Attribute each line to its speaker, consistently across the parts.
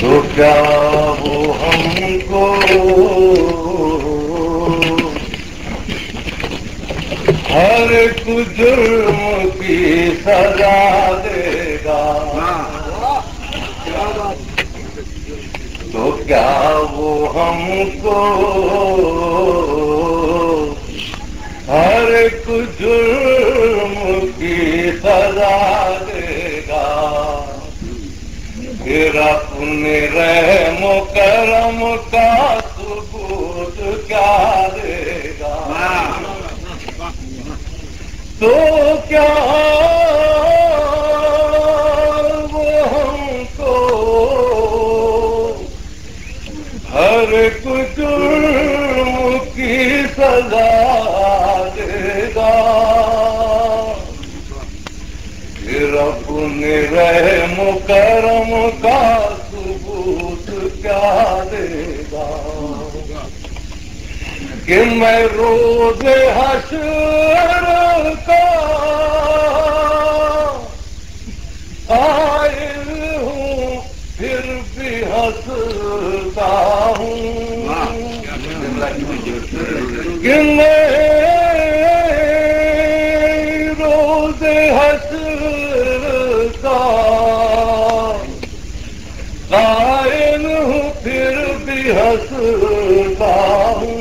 Speaker 1: تو کیا وہ ہم کو ہر ایک جرم کی سزا دے گا؟ تو کیا وہ ہم کو ہر ایک جرم کی سزا دے گا؟ پھر اپنے رحم و کرم کا ثبوت کیا دے گا؟ تو کیا وہ ہم کو ہر ایک جرم کی سزا دے گا؟ پھر اپنے رحم و کرم کا ثبوت کیا دے گا؟ کہ میں روز حشر کا قائل ہوں پھر بھی ہنستا ہوں کہ میں روز حشر کا قائل ہوں پھر بھی ہنستا ہوں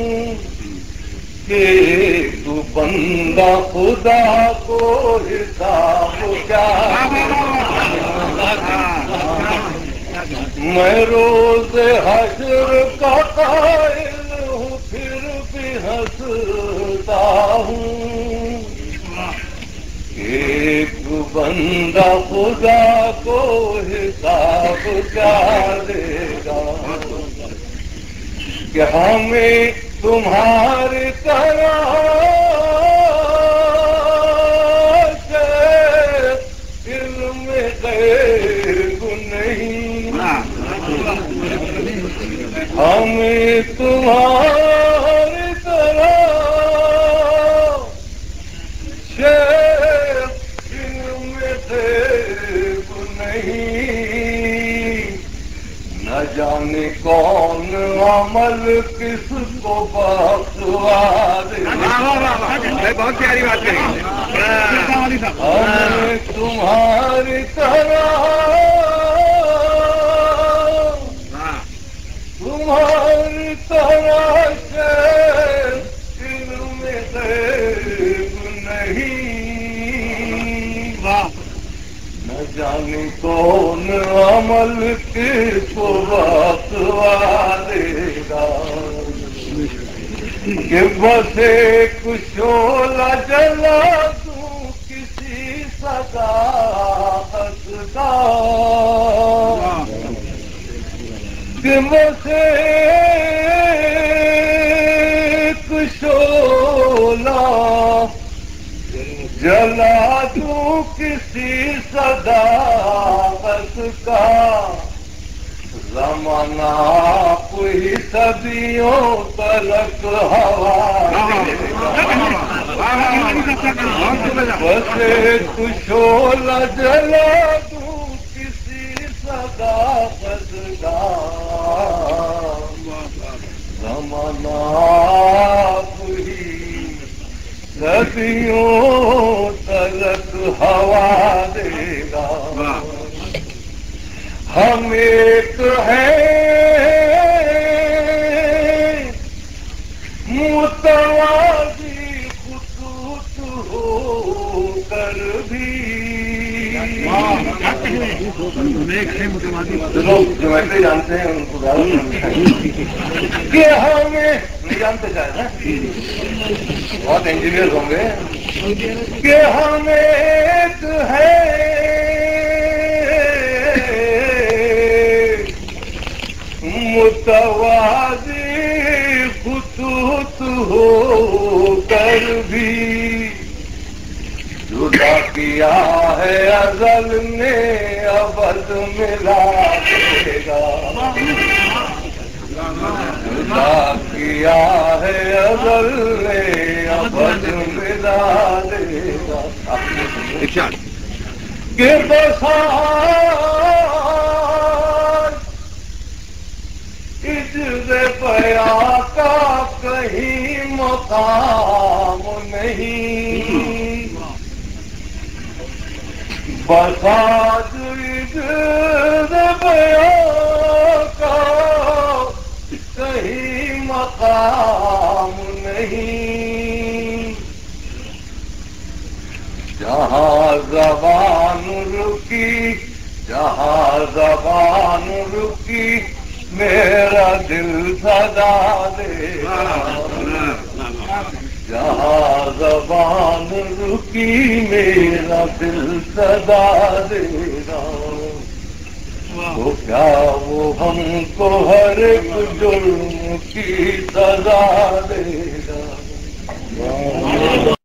Speaker 1: کہ تو بندہ خدا کو حساب کیا؟ میں روز حشر کا قائل ہوں پھر بھی ہنستا ہوں ایک بندہ خدا کو حساب کیا دے گا؟ کہ ہمیں تمہاری طرح سے علم غیب نہیں، ہمیں تمہاری طرح سے علم غیب نہیں، نہ جانے کون عمل کس کو بخشوا دے۔
Speaker 2: بہت پیاری بات کہی۔
Speaker 1: ہمیں تمہاری طرح سے علم غیب نہیں، نہ جانے کون عمل کس کو بخشوا دے گا؟ کہ بس ایک شعلہ جلا دوں کسی صداقت کا، کہ بس ایک شعلہ جلا دوں کسی صداقت کا، زمانہ کوئی صدیوں تلک ہوا دے گا۔ بس ایک شعلہ جلا دوں کسی صداقت کا، زمانہ کوئی صدیوں تلک ہوا دے گا۔ ہم ایک ہیں متوازی خطوط ہو کر بھی، لوگ جو ایسے جانتے ہیں ان کو کہ ہمیں نہیں جانتے شاید بہت انجینئر ہوں گے، کہ ہم ایک ہے متوازی خطوط ہو کر بھی، جدا کیا ہے ازل نے ابد ملا دے گا، جدا کیا ہے ازل نے ابد ملا دے گا۔ کہ بسا مقام نہیں بساج بیان کا کہیں مقام نہیں جہاں زبان رکی جہاں زبان رکی میرا دل صدا دے جہاں زبان رکی میرا دل صدا دے تو کیا وہ ہم کو ہر ایک جرم کی سزا دے گا